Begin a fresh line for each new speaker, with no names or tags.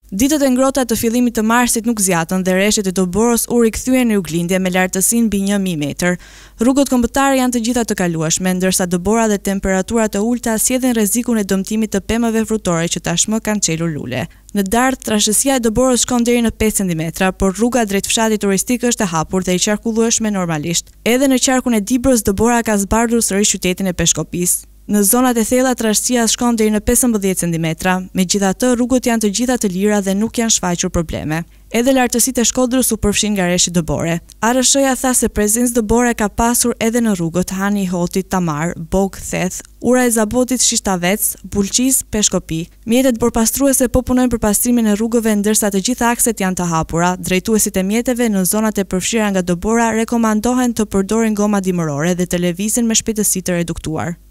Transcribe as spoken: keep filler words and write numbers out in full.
Ditët e ngrohta të fillimit të marsit nuk zjatën dhe rreshtet e Doboros u rikthyen në Juglindje me lartësinë mbi një mijë metër. Rrugët kombëtare janë të gjitha të kalueshme, ndërsa dëbora dhe temperaturat e ulta sjellin rrezikun e dëmtimit të pemëve frutore që tashmë kanë çelur lule. Në dardh, trashësia e Doboros shkon deri në pesë centimetra, por rruga drejt fshatit turistik është e hapur dhe i qarkullueshme normalisht. Edhe në qarkun e Dibrës, dëbora ka zbardhur sërish qytetin e Peshkopisë. Në zonat e thella trashësia shkon deri në pesëmbëdhjetë centimetra, megjithatë rrugët janë të gjitha të lira dhe nuk janë shfaqur probleme. Edhe lartësitë e Shkodrës u përfshin nga rreshi dëbore. A R S-ja tha se prezencë dëbore ka pasur edhe në rrugët Hani i Hotit, Tamar, Bog, Theth, Ura e Zabotit, Shishtavec, Bulqiz, Peshkopi. Mjetet borpastruese po punojnë për pastrimin e rrugëve ndërsa të gjitha akset janë të hapura. Drejtuesit e mjeteve në zonat e përfshira nga dëbora rekomandohen të përdorin goma dimërore dhe të lëvizin me shpejtësi të reduktuar.